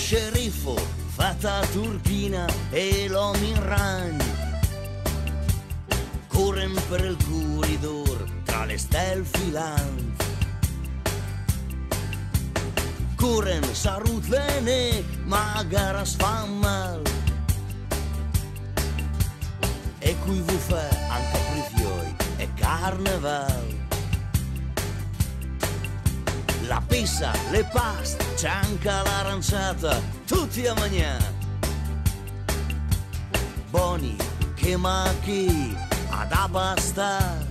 sceriffo, fata turchina e l'uomo in ragno corren per il corridor tra le stelle filanti. Corren, salutene, magari es fan mal. E qui vu fa anche prifioi e carnaval. La pizza, le paste, c'è anche l'aranciata, tutti a mangiare. Boni, che macchi, ad abbastare.